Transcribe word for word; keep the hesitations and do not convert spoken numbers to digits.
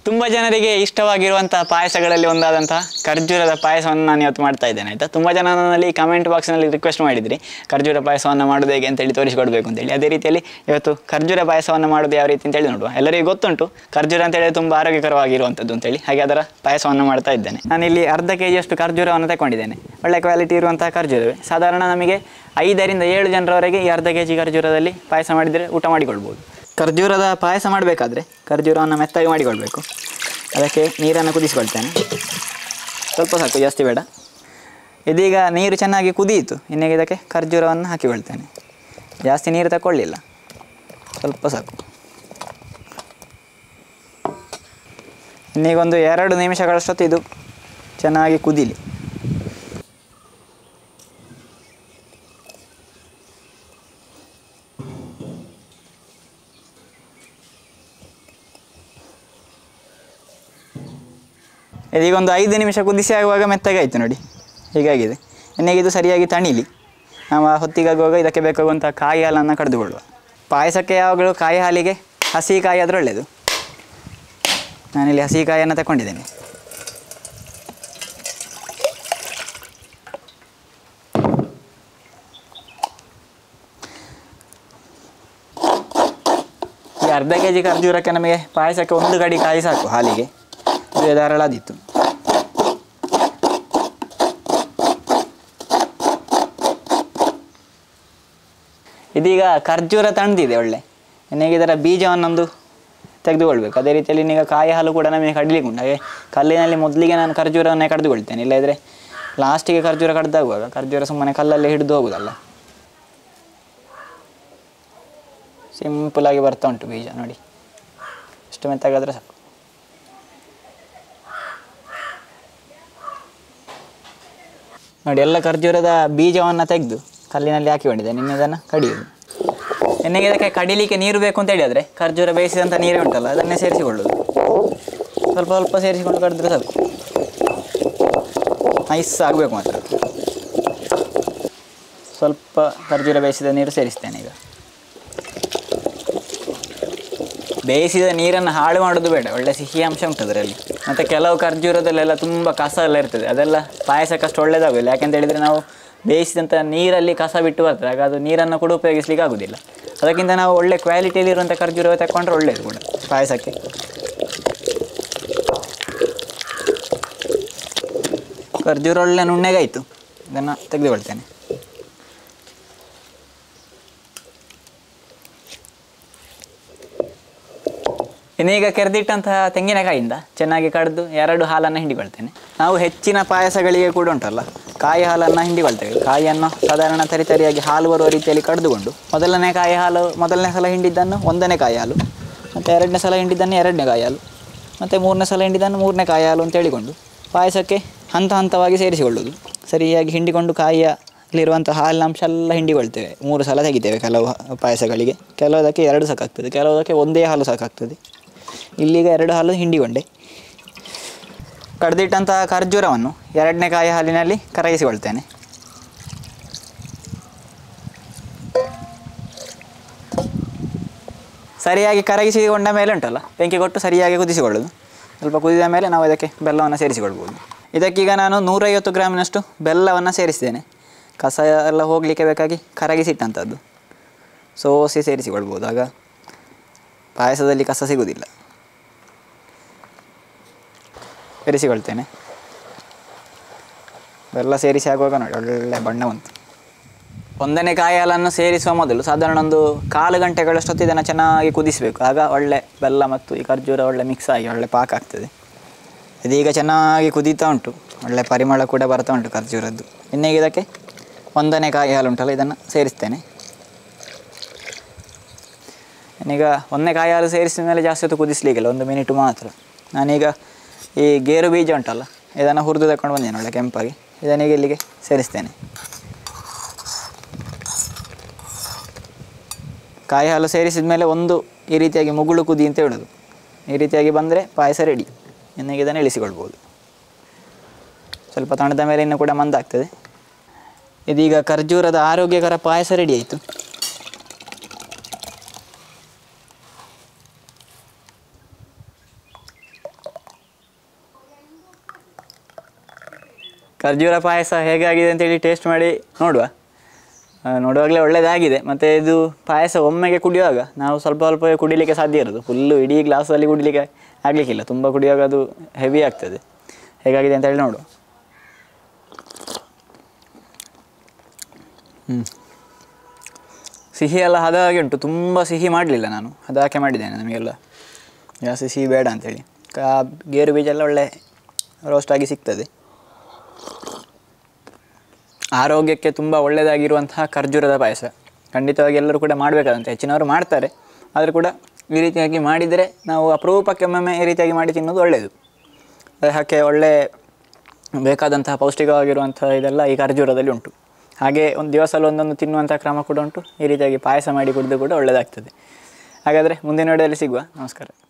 ತುಂಬ ಜನರಿಗೆ ಇಷ್ಟವಾಗಿರುವಂತಹ ಪಾಯಸಗಳಲ್ಲಿ ಒಂದಾದಂತಹ ಖರ್ಜೂರದ ಪಾಯಸವನ್ನು ನಾನು ಇವತ್ತು ಮಾಡ್ತಾ ಇದ್ದೇನೆ ಆಯಿತಾ. ತುಂಬ ಜನ ನನ್ನಲ್ಲಿ ಕಮೆಂಟ್ ಬಾಕ್ಸ್ನಲ್ಲಿ ರಿಕ್ವೆಸ್ಟ್ ಮಾಡಿದ್ರಿ ಖರ್ಜೂರ ಪಾಯಸವನ್ನು ಮಾಡೋದು ಹೇಗೆ ಅಂತೇಳಿ ತೋರಿಸಿಕೊಡ್ಬೇಕು ಅಂತೇಳಿ. ಅದೇ ರೀತಿಯಲ್ಲಿ ಇವತ್ತು ಖರ್ಜೂರ ಪಾಯಸವನ್ನು ಮಾಡೋದು ಯಾವ ರೀತಿ ಅಂತೇಳಿ ನೋಡುವ. ಎಲ್ಲರಿಗೂ ಗೊತ್ತುಂಟು ಖರ್ಜೂರ ಅಂತೇಳಿ ತುಂಬ ಆರೋಗ್ಯಕರವಾಗಿರುವಂಥದ್ದು ಅಂತೇಳಿ, ಹಾಗೆ ಅದರ ಪಾಯಸವನ್ನು ಮಾಡ್ತಾ ಇದ್ದೇನೆ. ನಾನಿಲ್ಲಿ ಅರ್ಧ ಕೆ ಜಿಯಷ್ಟು ಖರ್ಜೂರವನ್ನು ತಗೊಂಡಿದ್ದೇನೆ. ಒಳ್ಳೆ ಕ್ವಾಲಿಟಿ ಇರುವಂತಹ ಖರ್ಜೂರವೇ. ಸಾಧಾರಣ ನಮಗೆ ಐದರಿಂದ ಏಳು ಜನರವರೆಗೆ ಈ ಅರ್ಧ ಕೆ ಜಿ ಖರ್ಜೂರದಲ್ಲಿ ಪಾಯಸ ಮಾಡಿದರೆ ಊಟ ಮಾಡಿಕೊಳ್ಬೋದು. ಖರ್ಜೂರದ ಪಾಯಸ ಮಾಡಬೇಕಾದ್ರೆ ಖರ್ಜೂರವನ್ನು ಮೆತ್ತಗೆ ಮಾಡಿಕೊಳ್ಬೇಕು. ಅದಕ್ಕೆ ನೀರನ್ನು ಕುದಿಸಿಕೊಳ್ತೇನೆ. ಸ್ವಲ್ಪ ಸಾಕು, ಜಾಸ್ತಿ ಬೇಡ. ಇದೀಗ ನೀರು ಚೆನ್ನಾಗಿ ಕುದಿಯಿತು. ಇನ್ನೀಗ ಇದಕ್ಕೆ ಖರ್ಜೂರವನ್ನು ಹಾಕಿಕೊಳ್ತೇನೆ. ಜಾಸ್ತಿ ನೀರು ತಗೊಳ್ಳಿಲ್ಲ, ಸ್ವಲ್ಪ ಸಾಕು. ಇನ್ನೀಗ ಒಂದು ಎರಡು ನಿಮಿಷಗಳಷ್ಟೊತ್ತು ಇದು ಚೆನ್ನಾಗಿ ಕುದೀಲಿ. ಇದೀಗ ಒಂದು ಐದು ನಿಮಿಷ ಕುದಿಸಿ ಆಗುವಾಗ ಮೆತ್ತಗೆ ಆಯಿತು ನೋಡಿ, ಹೀಗಾಗಿದೆ. ಇನ್ನೀಗ ಇದು ಸರಿಯಾಗಿ ತಣಿಲಿ. ನಾವು ಆ ಹೊತ್ತಿಗಾಗುವಾಗ ಇದಕ್ಕೆ ಬೇಕಾಗುವಂಥ ಕಾಯಿ ಹಾಲನ್ನು ಕಡಿದುಕೊಳ್ಳುವ. ಪಾಯಸಕ್ಕೆ ಯಾವಾಗಲೂ ಕಾಯಿ ಹಾಲಿಗೆ ಹಸಿ ಕಾಯಿ ಆದರೆ ಒಳ್ಳೆಯದು. ನಾನಿಲ್ಲಿ ಹಸಿ ಕಾಯಿಯನ್ನು ತಗೊಂಡಿದ್ದೇನೆ. ಈ ಅರ್ಧ ಕೆ ಜಿ ಖರ್ಜೂರಕ್ಕೆ ನಮಗೆ ಪಾಯಸಕ್ಕೆ ಒಂದು ಗಡಿ ಕಾಯಿ ಸಾಕು ಹಾಲಿಗೆ. ಇದು ಧಾರಾಳಾದಿತ್ತು. ಇದೀಗ ಖರ್ಜೂರ ತಣ್ಣದಿದೆ ಒಳ್ಳೆ. ಇನ್ನೀಗ ಇದರ ಬೀಜವನ್ನೊಂದು ತೆಗೆದುಕೊಳ್ಬೇಕು. ಅದೇ ರೀತಿಯಲ್ಲಿ ಇನ್ನೀಗ ಕಾಯಿ ಹಾಲು ಕೂಡ ನಮಗೆ ಕಡಲಿಕ್ಕೆ ಉಂಟು. ಹಾಗೆ ಕಲ್ಲಿನಲ್ಲಿ ಮೊದಲಿಗೆ ನಾನು ಖರ್ಜೂರವನ್ನೇ ಕಡಿದುಕೊಳ್ತೇನೆ. ಇಲ್ಲದಿದ್ದರೆ ಲಾಸ್ಟಿಗೆ ಖರ್ಜೂರ ಕಡ್ದಾಗುವಾಗ ಖರ್ಜೂರ ಸುಮ್ಮನೆ ಕಲ್ಲಲ್ಲಿ ಹಿಡಿದು ಹೋಗುದಲ್ಲ. ಸಿಂಪಲಾಗಿ ಬರ್ತಾ ಉಂಟು ಬೀಜ ನೋಡಿ, ಇಷ್ಟು ಮೆತ್ತಗಾದರೆ ಸಾಕು. ನೋಡಿ, ಎಲ್ಲ ಖರ್ಜೂರದ ಬೀಜವನ್ನು ತೆಗೆದು ಕಲ್ಲಿನಲ್ಲಿ ಹಾಕಿಕೊಂಡಿದ್ದೇನೆ. ಇನ್ನು ಇದನ್ನು ಕಡಿಯುವುದು. ಇನ್ನೀಗ ಇದಕ್ಕೆ ಕಡಿಲಿಕ್ಕೆ ನೀರು ಬೇಕು ಅಂತ ಹೇಳಿದರೆ ಖರ್ಜೂರ ಬೇಯಿಸಿದಂಥ ನೀರೇ ಉಂಟಲ್ಲ, ಅದನ್ನೇ ಸೇರಿಸಿಕೊಳ್ಳೋದು. ಸ್ವಲ್ಪ ಸ್ವಲ್ಪ ಸೇರಿಸಿಕೊಂಡು ಕಡಿದ್ರೆ ಸಾಕು. ನೈಸ್ ಆಗಬೇಕು ಮಾತ್ರ. ಸ್ವಲ್ಪ ಖರ್ಜೂರ ಬೇಯಿಸಿದ ನೀರು ಸೇರಿಸ್ತೇನೆ. ಈಗ ಬೇಯಿಸಿದ ನೀರನ್ನು ಹಾಳು ಮಾಡೋದು ಬೇಡ, ಒಳ್ಳೆ ಸಿಹಿ ಅಂಶ ಉಂಟು ಅದರಲ್ಲಿ. ಮತ್ತು ಕೆಲವು ಖರ್ಜೂರದಲ್ಲೆಲ್ಲ ತುಂಬ ಕಸ ಎಲ್ಲ ಇರ್ತದೆ, ಅದೆಲ್ಲ ಪಾಯಸಕ್ಕಷ್ಟು ಒಳ್ಳೆಯದಾಗೋದಿಲ್ಲ. ಯಾಕೆಂತ ಹೇಳಿದರೆ ನಾವು ಬೇಯಿಸಿದಂಥ ನೀರಲ್ಲಿ ಕಸ ಬಿಟ್ಟು ಬರ್ತದೆ, ಆಗ ಅದು ನೀರನ್ನು ಕೂಡ ಉಪಯೋಗಿಸ್ಲಿಕ್ಕೆ ಆಗೋದಿಲ್ಲ. ಅದಕ್ಕಿಂತ ನಾವು ಒಳ್ಳೆ ಕ್ವಾಲಿಟಿಯಲ್ಲಿರುವಂಥ ಖರ್ಜೂರ ತಗೊಂಡ್ರೆ ಒಳ್ಳೆಯದು ಕೂಡ ಪಾಯಸಕ್ಕೆ. ಖರ್ಜೂರ ಒಳ್ಳೆ ನುಣ್ಣಗಾಯಿತು, ಇದನ್ನು ತೆಗೆದುಕೊಳ್ತೇನೆ. ಇನ್ನೀಗ ಕೆರೆದಿಟ್ಟಂತಹ ತೆಂಗಿನಕಾಯಿಯಿಂದ ಚೆನ್ನಾಗಿ ಕಡಿದು ಎರಡು ಹಾಲನ್ನು ಹಿಂಡಿಕೊಳ್ತೇನೆ. ನಾವು ಹೆಚ್ಚಿನ ಪಾಯಸಗಳಿಗೆ ಕೂಡ ಉಂಟಲ್ಲ ಕಾಯಿ ಹಾಲನ್ನು ಹಿಂಡಿಕೊಳ್ತೇವೆ. ಕಾಯಿಯನ್ನು ಸಾಧಾರಣ ತರಿತರಿಯಾಗಿ ಹಾಲು ಬರುವ ರೀತಿಯಲ್ಲಿ ಕಡಿದುಕೊಂಡು ಮೊದಲನೇ ಕಾಯಿ ಹಾಲು ಮೊದಲನೇ ಸಲ ಹಿಂಡಿದ್ದನ್ನು ಒಂದನೇ ಕಾಯಿ ಹಾಲು, ಮತ್ತು ಎರಡನೇ ಸಲ ಹಿಂಡಿದ್ದನ್ನು ಎರಡನೇ ಕಾಯಿ ಹಾಲು, ಮತ್ತು ಮೂರನೇ ಸಲ ಹಿಂಡಿದ್ದನ್ನು ಮೂರನೇ ಕಾಯಿ ಹಾಲು ಅಂತ ಹೇಳಿಕೊಂಡು ಪಾಯಸಕ್ಕೆ ಹಂತ ಹಂತವಾಗಿ ಸೇರಿಸಿಕೊಳ್ಳೋದು. ಸರಿಯಾಗಿ ಹಿಂಡಿಕೊಂಡು ಕಾಯಿಯಲ್ಲಿರುವಂಥ ಹಾಲಿನ ಅಂಶ ಎಲ್ಲ ಹಿಂಡಿಕೊಳ್ತೇವೆ. ಮೂರು ಸಲ ತೆಗಿತೇವೆ ಕೆಲವು ಪಾಯಸಗಳಿಗೆ. ಕೆಲವುದಕ್ಕೆ ಎರಡು ಸಾಕಾಗ್ತದೆ, ಕೆಲವುದಕ್ಕೆ ಒಂದೇ ಹಾಲು ಸಾಕಾಗ್ತದೆ. ಇಲ್ಲಿಗ ಎರಡು ಹಾಲು ಹಿಂಡಿಕೊಂಡೆ. ಕಡ್ದಿಟ್ಟಂತಹ ಖರ್ಜೂರವನ್ನು ಎರಡನೇ ಕಾಯಿ ಹಾಲಿನಲ್ಲಿ ಕರಗಿಸಿಕೊಳ್ತೇನೆ. ಸರಿಯಾಗಿ ಕರಗಿಸಿಕೊಂಡ ಮೇಲೆ ಉಂಟಲ್ಲ, ಬೆಂಕಿ ಕೊಟ್ಟು ಸರಿಯಾಗಿ ಕುದಿಸಿಕೊಳ್ಳೋದು. ಸ್ವಲ್ಪ ಕುದಿದ ಮೇಲೆ ನಾವು ಇದಕ್ಕೆ ಬೆಲ್ಲವನ್ನು ಸೇರಿಸಿಕೊಳ್ಬೋದು. ಇದಕ್ಕೀಗ ನಾನು ನೂರೈವತ್ತು ಗ್ರಾಮಿನಷ್ಟು ಬೆಲ್ಲವನ್ನು ಸೇರಿಸಿದ್ದೇನೆ. ಕಸ ಎಲ್ಲ ಹೋಗಲಿಕ್ಕೆ ಬೇಕಾಗಿ ಕರಗಿಸಿಟ್ಟಂಥದ್ದು. ಸೋಸಿ ಸೇರಿಸಿಕೊಳ್ಬೋದು, ಆಗ ಪಾಯಸದಲ್ಲಿ ಕಸ ಸಿಗುವುದಿಲ್ಲ. ಸೇರಿಸಿಕೊಳ್ತೇನೆ. ಬೆಲ್ಲ ಸೇರಿಸಿ ಆಗುವಾಗ ನೋಡಿ ಒಳ್ಳೆ ಬಣ್ಣ ಬಂತು. ಒಂದನೇ ಕಾಯಿ ಹಾಲನ್ನು ಸೇರಿಸುವ ಮೊದಲು ಸಾಧಾರಣ ಒಂದು ಕಾಲು ಗಂಟೆಗಳಷ್ಟೊತ್ತು ಇದನ್ನು ಚೆನ್ನಾಗಿ ಕುದಿಸಬೇಕು. ಆಗ ಒಳ್ಳೆ ಬೆಲ್ಲ ಮತ್ತು ಈ ಖರ್ಜೂರ ಒಳ್ಳೆ ಮಿಕ್ಸ್ ಆಗಿ ಒಳ್ಳೆ ಪಾಕ ಆಗ್ತದೆ. ಇದೀಗ ಚೆನ್ನಾಗಿ ಕುದೀತಾ ಉಂಟು, ಒಳ್ಳೆ ಪರಿಮಳ ಕೂಡ ಬರ್ತಾ ಉಂಟು ಖರ್ಜೂರದ್ದು. ಇನ್ನೀಗ ಇದಕ್ಕೆ ಒಂದನೇ ಕಾಯಿ ಹಾಲು ಉಂಟಲ್ಲ, ಇದನ್ನು ಸೇರಿಸ್ತೇನೆ. ಇನ್ನೀಗ ಒಂದನೇ ಕಾಯಿ ಹಾಲು ಸೇರಿಸಿದ ಮೇಲೆ ಜಾಸ್ತಿ ಹೊತ್ತು ಕುದಿಸ್ಲಿಕ್ಕಿಲ್ಲ, ಒಂದು ಮಿನಿಟ್ ಮಾತ್ರ. ನಾನೀಗ ಈ ಗೇರು ಬೀಜ ಉಂಟಲ್ಲ, ಇದನ್ನು ಹುರಿದು ತಗೊಂಡು ಬಂದೇನೆ ಒಳ್ಳೆ ಕೆಂಪಾಗಿ. ಇದನ್ನೀಗ ಇಲ್ಲಿಗೆ ಸೇರಿಸ್ತೇನೆ. ಕಾಯಿ ಹಾಲು ಸೇರಿಸಿದ ಮೇಲೆ ಒಂದು ಈ ರೀತಿಯಾಗಿ ಮುಗುಳು ಕುದಿ ಅಂತ ಹೇಳೋದು. ಈ ರೀತಿಯಾಗಿ ಬಂದರೆ ಪಾಯಸ ರೆಡಿ. ಇನ್ನೀಗ ಇದನ್ನು ಇಳಿಸಿಕೊಳ್ಬೋದು. ಸ್ವಲ್ಪ ತಣ್ಣದ ಮೇಲೆ ಇನ್ನೂ ಕೂಡ ಮಂದಾಗ್ತದೆ. ಇದೀಗ ಖರ್ಜೂರದ ಆರೋಗ್ಯಕರ ಪಾಯಸ ರೆಡಿ ಆಯಿತು. ಖರ್ಜೂರ ಪಾಯಸ ಹೇಗಾಗಿದೆ ಅಂತೇಳಿ ಟೇಸ್ಟ್ ಮಾಡಿ ನೋಡುವ. ನೋಡುವಾಗಲೇ ಒಳ್ಳೆಯದಾಗಿದೆ. ಮತ್ತು ಇದು ಪಾಯಸ ಒಮ್ಮೆಗೆ ಕುಡಿಯುವಾಗ ನಾವು ಸ್ವಲ್ಪ ಸ್ವಲ್ಪ ಕುಡಿಲಿಕ್ಕೆ ಸಾಧ್ಯ ಇರೋದು, ಫುಲ್ಲು ಇಡೀ ಗ್ಲಾಸಲ್ಲಿ ಕುಡಿಲಿಕ್ಕೆ ಆಗಲಿಕ್ಕಿಲ್ಲ. ತುಂಬ ಕುಡಿಯುವಾಗ ಅದು ಹೆವಿ ಆಗ್ತದೆ. ಹೇಗಾಗಿದೆ ಅಂತ ಹೇಳಿ ನೋಡುವ. ಹ್ಞೂ ಸಿಹಿ ಎಲ್ಲ ಹದವಾಗಿ ಉಂಟು, ತುಂಬ ಸಿಹಿ ಮಾಡಲಿಲ್ಲ ನಾನು, ಹದಕ್ಕೆ ಮಾಡಿದ್ದೇನೆ. ನಮಗೆಲ್ಲ ಜಾಸ್ತಿ ಸಿಹಿ ಬೇಡ ಅಂಥೇಳಿ. ಕಾ ಗೇರು ಬೀಜ ಎಲ್ಲ ಒಳ್ಳೆ ರೋಸ್ಟಾಗಿ ಸಿಗ್ತದೆ. ಆರೋಗ್ಯಕ್ಕೆ ತುಂಬ ಒಳ್ಳೆಯದಾಗಿರುವಂತಹ ಖರ್ಜೂರದ ಪಾಯಸ ಖಂಡಿತವಾಗಿ ಎಲ್ಲರೂ ಕೂಡ ಮಾಡಬೇಕಾದಂತೆ. ಹೆಚ್ಚಿನವರು ಮಾಡ್ತಾರೆ, ಆದರೂ ಕೂಡ ಈ ರೀತಿಯಾಗಿ ಮಾಡಿದರೆ ನಾವು ಅಪರೂಪಕ್ಕೆ ಒಮ್ಮೊಮ್ಮೆ ಈ ರೀತಿಯಾಗಿ ಮಾಡಿ ತಿನ್ನೋದು ಒಳ್ಳೆಯದು. ದೇಹಕ್ಕೆ ಒಳ್ಳೆ ಬೇಕಾದಂತಹ ಪೌಷ್ಟಿಕವಾಗಿರುವಂಥ ಇದೆಲ್ಲ ಈ ಖರ್ಜೂರದಲ್ಲಿ ಉಂಟು. ಹಾಗೆ ಒಂದು ದಿವಸಲ್ಲಿ ಒಂದೊಂದು ತಿನ್ನುವಂಥ ಕ್ರಮ ಕೂಡ ಉಂಟು. ಈ ರೀತಿಯಾಗಿ ಪಾಯಸ ಮಾಡಿ ಕುಡಿದು ಕೂಡ ಒಳ್ಳೆಯದಾಗ್ತದೆ. ಹಾಗಾದರೆ ಮುಂದಿನ ವಿಡಿಯೋದಲ್ಲಿ ಸಿಗುವ. ನಮಸ್ಕಾರ.